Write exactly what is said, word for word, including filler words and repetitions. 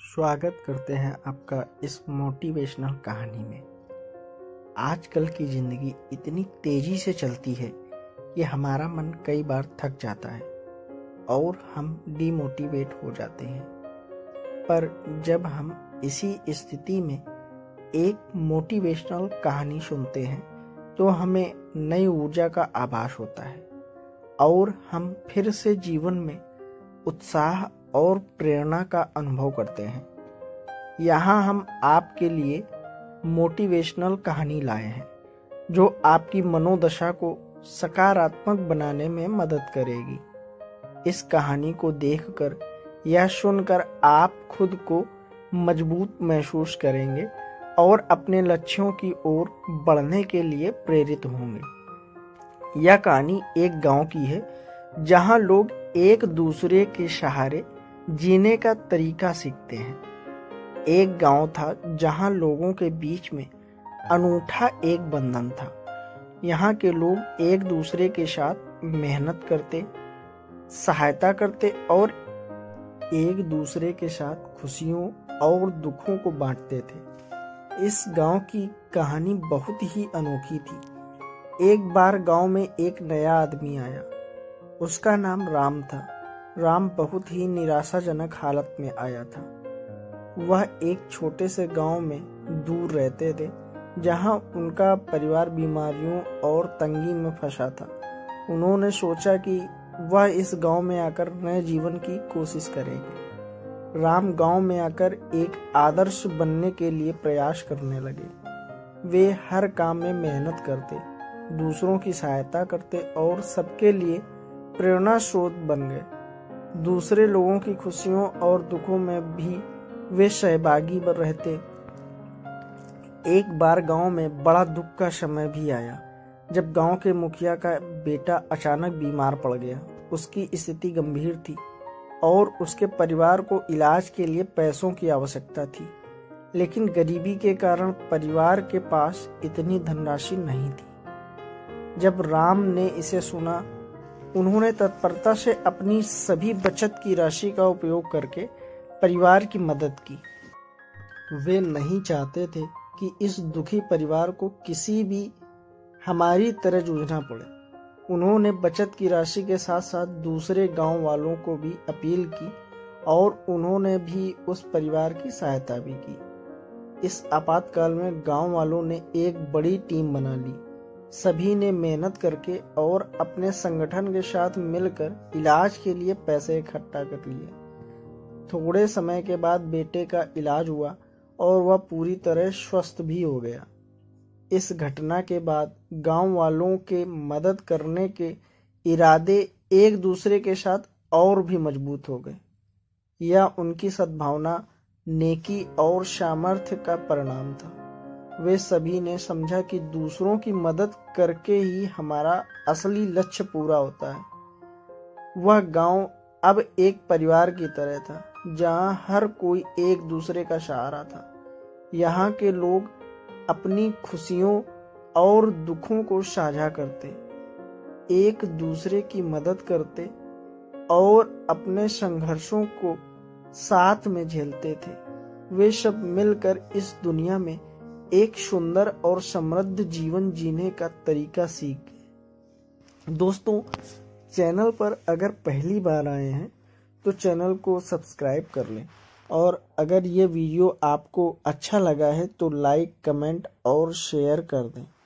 स्वागत करते हैं आपका इस मोटिवेशनल कहानी में। आजकल की ज़िंदगी इतनी तेज़ी से चलती है कि हमारा मन कई बार थक जाता है और हम डिमोटिवेट हो जाते हैं। पर जब हम इसी स्थिति में एक मोटिवेशनल कहानी सुनते हैं तो हमें नई ऊर्जा का आभास होता है और हम फिर से जीवन में उत्साह और प्रेरणा का अनुभव करते हैं। यहाँ हम आपके लिए मोटिवेशनल कहानी लाए हैं जो आपकी मनोदशा को सकारात्मक बनाने में मदद करेगी। इस कहानी को देखकर या सुनकर आप खुद को मजबूत महसूस करेंगे और अपने लक्ष्यों की ओर बढ़ने के लिए प्रेरित होंगे। यह कहानी एक गांव की है जहां लोग एक दूसरे के सहारे जीने का तरीका सीखते हैं। एक गांव था जहां लोगों के बीच में अनूठा एक बंधन था। यहाँ के लोग एक दूसरे के साथ मेहनत करते, सहायता करते और एक दूसरे के साथ खुशियों और दुखों को बांटते थे। इस गांव की कहानी बहुत ही अनोखी थी। एक बार गांव में एक नया आदमी आया। उसका नाम राम था। राम बहुत ही निराशाजनक हालत में आया था। वह एक छोटे से गांव में दूर रहते थे जहां उनका परिवार बीमारियों और तंगी में फंसा था। उन्होंने सोचा कि वह इस गांव में आकर नए जीवन की कोशिश करेंगे। राम गांव में आकर एक आदर्श बनने के लिए प्रयास करने लगे। वे हर काम में मेहनत करते, दूसरों की सहायता करते और सबके लिए प्रेरणा स्रोत बन गए। दूसरे लोगों की खुशियों और दुखों में भी वे सहभागी बन रहते। एक बार गांव में बड़ा दुख का समय भी आया जब गांव के मुखिया का बेटा अचानक बीमार पड़ गया। उसकी स्थिति गंभीर थी और उसके परिवार को इलाज के लिए पैसों की आवश्यकता थी, लेकिन गरीबी के कारण परिवार के पास इतनी धनराशि नहीं थी। जब राम ने इसे सुना, उन्होंने तत्परता से अपनी सभी बचत की राशि का उपयोग करके परिवार की मदद की। वे नहीं चाहते थे कि इस दुखी परिवार को किसी भी हमारी तरह जूझना पड़े। उन्होंने बचत की राशि के साथ साथ दूसरे गांव वालों को भी अपील की और उन्होंने भी उस परिवार की सहायता भी की। इस आपातकाल में गांव वालों ने एक बड़ी टीम बना ली। सभी ने मेहनत करके और अपने संगठन के साथ मिलकर इलाज के लिए पैसे इकट्ठा कर लिए। थोड़े समय के बाद बेटे का इलाज हुआ और वह पूरी तरह स्वस्थ भी हो गया। इस घटना के बाद गांव वालों के मदद करने के इरादे एक दूसरे के साथ और भी मजबूत हो गए। यह उनकी सद्भावना, नेकी और सामर्थ्य का परिणाम था। वे सभी ने समझा कि दूसरों की मदद करके ही हमारा असली लक्ष्य पूरा होता है। वह गांव अब एक परिवार की तरह था जहां हर कोई एक दूसरे का सहारा था। यहाँ के लोग अपनी खुशियों और दुखों को साझा करते, एक दूसरे की मदद करते और अपने संघर्षों को साथ में झेलते थे। वे सब मिलकर इस दुनिया में एक सुंदर और समृद्ध जीवन जीने का तरीका सीख गए। दोस्तों, चैनल पर अगर पहली बार आए हैं तो चैनल को सब्सक्राइब कर लें और अगर ये वीडियो आपको अच्छा लगा है तो लाइक, कमेंट और शेयर कर दें।